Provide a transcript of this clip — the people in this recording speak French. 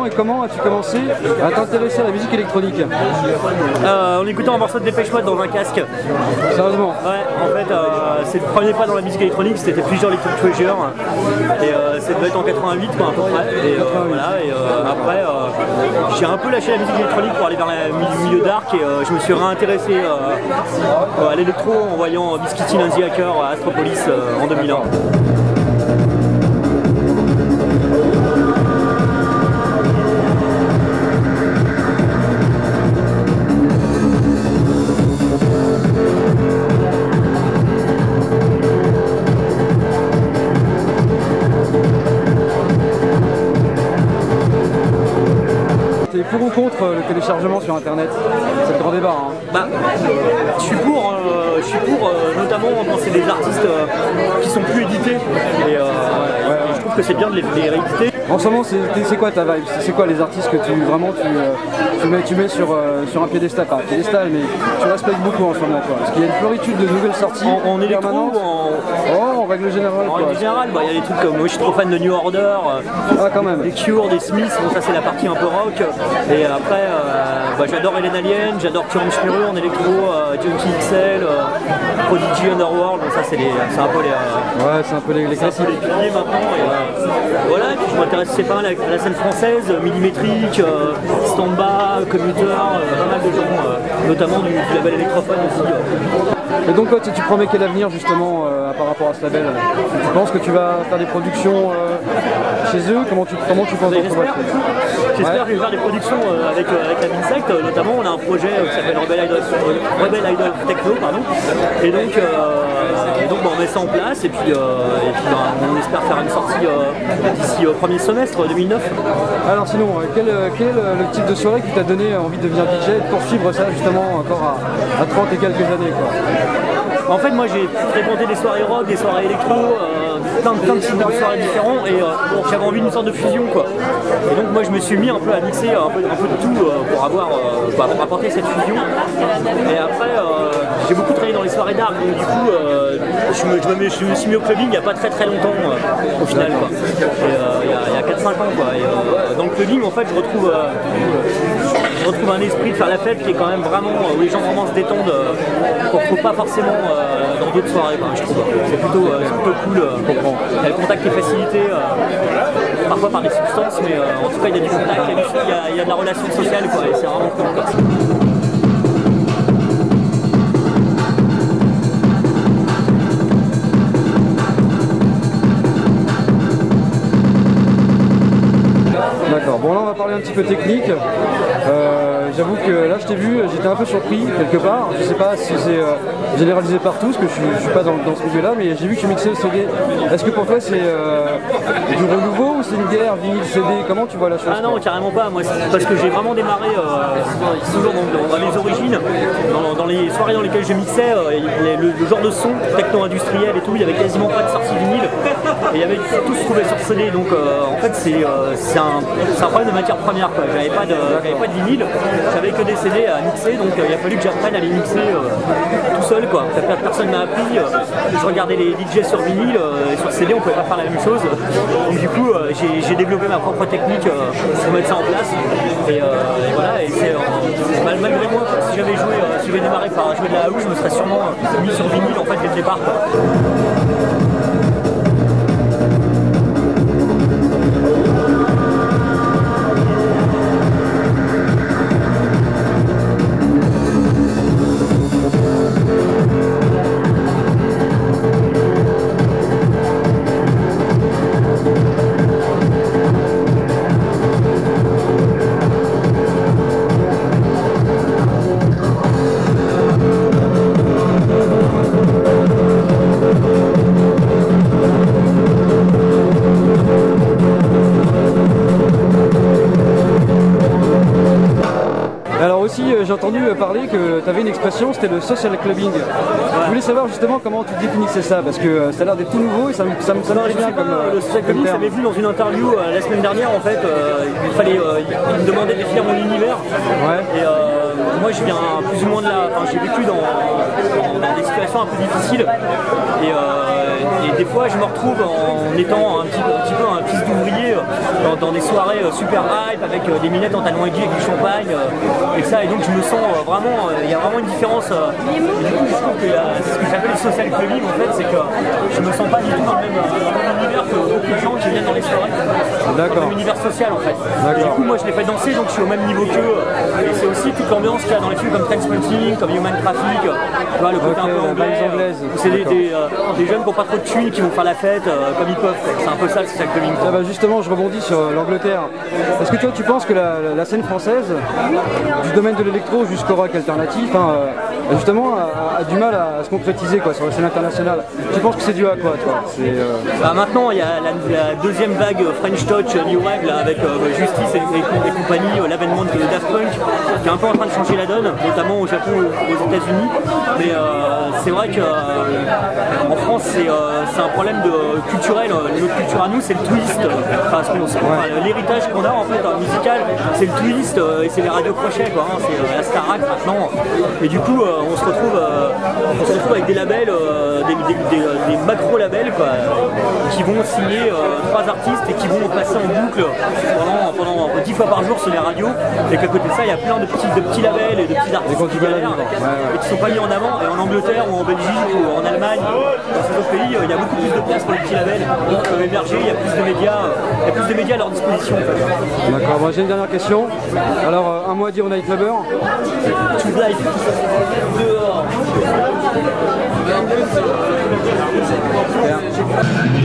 et comment as-tu commencé à t'intéresser à la musique électronique? En écoutant un morceau de Dépêche Mode dans un casque. Sérieusement? Ouais, en fait, c'est le premier pas dans la musique électronique, c'était plusieurs Electric Treasure. Et ça devait être en 88 quoi, à peu près. Et voilà, et après, j'ai un peu lâché la musique électronique pour aller vers le milieu dark et je me suis réintéressé à l'électro en voyant Biscuitin and the Hacker à Astropolis en 2001. T'es pour ou contre le téléchargement sur internet? C'est le grand débat. Hein. Bah, je suis pour notamment quand c'est des artistes qui sont plus édités. Et je trouve que c'est bien de les rééditer. En ce moment, c'est quoi ta vibe? C'est quoi les artistes que tu mets sur un piédestal? Pas un piédestal, mais tu respectes beaucoup en ce moment, quoi. Parce qu'il y a une floritude de nouvelles sorties en électro ou en règle générale. En règle générale, il y a des trucs comme moi je suis trop fan de New Order, quand même. des Cure, des Smiths, bon ça c'est la partie un peu rock. Et après, j'adore Hélène Alien, j'adore Turan Schmeru en électro, Junkie XL, Prodigy Underworld, bon ça c'est un peu les. Ouais, c'est un peu les classiques. C'est un peu les piliers maintenant. Et, voilà, et puis je m'intéresse pas mal à la scène française, Millimétrique, Stamba, Commuter, pas mal de gens, notamment du label Electrophone aussi. Et donc toi, tu promets quel avenir justement par rapport à ce label? Tu penses que tu vas faire des productions chez eux? Comment tu penses? J'espère que je vais faire des productions avec la Vinsect, notamment on a un projet qui s'appelle Rebel Idol Techno, pardon. Et donc on met ça en place et puis on espère faire une sortie d'ici premier semestre 2009. Alors sinon, quel est le type de soirée qui t'a donné envie de devenir DJ et de poursuivre ça justement encore à 30 et quelques années quoi? En fait, moi j'ai fréquenté des soirées rock, des soirées électro, plein de types de soirées différents et j'avais envie d'une sorte de fusion quoi. Et donc moi je me suis mis un peu à mixer un peu de tout pour apporter cette fusion. Et après j'ai beaucoup travaillé dans les soirées d'art, donc du coup je me suis mis au clubbing il n'y a pas très longtemps au final quoi. Il y a 4-5 ans quoi. Et dans le clubbing en fait je retrouve un esprit de faire la fête qui est quand même vraiment où les gens vraiment se détendent qu'on ne retrouve pas forcément dans d'autres soirées je trouve. C'est plutôt cool. Il y a le contact qui est facilité parfois par des substances mais en tout cas il y a du contact, il y a de la relation sociale quoi, et c'est vraiment cool quoi. D'accord, bon là on va parler un petit peu technique. J'avoue que là je t'ai vu, j'étais un peu surpris quelque part. Je sais pas si c'est généralisé partout, parce que je suis pas dans ce milieu là, mais j'ai vu que tu mixais le CD. Est-ce que pour toi c'est du renouveau ou c'est une guerre vinyle CD? Comment tu vois la chose? Ah non, carrément pas, moi parce que j'ai vraiment démarré toujours dans les origines, dans les soirées dans lesquelles je mixais, le genre de son techno-industriel et tout, il y avait quasiment pas de sortie vinyle. Et il y avait tout se trouvait sur CD, donc en fait c'est un problème de matière première quoi. J'avais pas de vinyle, j'avais que des CD à mixer, donc il a fallu que j'apprenne à les mixer tout seul quoi. Personne m'a appris, je regardais les DJ sur vinyle et sur CD on pouvait pas faire la même chose. Donc du coup j'ai développé ma propre technique pour mettre ça en place. Et voilà, et c'est malgré moi, si j'avais démarré par jouer de la house, je me serais sûrement mis sur vinyle en fait dès le départ quoi. J'ai entendu parler que tu avais une expression, c'était le social clubbing. Ouais. Je voulais savoir justement comment tu définissais ça, parce que ça a l'air d'être tout nouveau et ça me paraît bien comme le social clubbing, ça m'est venu dans une interview la semaine dernière en fait. Il me demandait de définir mon univers. Ouais. moi je viens plus ou moins de là, enfin, j'ai vécu dans des situations un peu difficiles et des fois je me retrouve en étant un petit peu un fils d'ouvrier dans des soirées super hype avec des minettes en talons aiguilles avec du champagne et ça, et donc je me sens vraiment, il y a vraiment une différence. Et du coup je trouve que ce que j'appelle le social clubbing en fait, c'est que je me sens pas du tout dans le même univers que beaucoup de gens qui viennent dans les soirées, dans le même univers social en fait. Et du coup moi je les fais danser, donc je suis au même niveau qu'eux, et c'est aussi toute l'ambiance qu'il y a dans les films comme Trainspotting, comme Human Traffic, tu vois, le côté un peu anglais, où c'est des jeunes qui n'ont pas trop de thunes qui vont faire la fête comme ils peuvent. C'est un peu ça le social clubbing. Ah bah justement, je rebondis sur l'Angleterre. Est-ce que toi tu penses que la scène française, du domaine de l'électro jusqu'au rock alternatif, justement a du mal à se concrétiser quoi, sur la scène internationale? Tu penses que c'est dû à quoi toi? Maintenant il y a la deuxième vague French Touch New Wave là, avec Justice et compagnie, l'avènement de Daft Punk qui est un peu en train de changer la donne, notamment au Japon et aux États-Unis. Mais c'est vrai qu'en France c'est un problème culturel. Notre culture à nous c'est le twist. L'héritage qu'on a en fait musical, c'est le twist et c'est les radios crochets quoi, c'est la Starac maintenant. Et du coup on se retrouve avec des labels, des macro labels quoi, qui vont signer 3 artistes et qui vont passer en boucle pendant 10 fois par jour sur les radios, et qu'à côté de ça il y a plein de petits labels et de petits artistes qui galèrent et qui sont pas mis en avant. Et en Angleterre ou en Belgique ou en Allemagne, dans ces autres pays, il y a beaucoup plus de place pour les petits labels qui peuvent émerger, il y a plus de médias à leur disposition en fait. D'accord, bon, j'ai une dernière question. Alors un mot à dire au Night Clubber? To life. Dehors.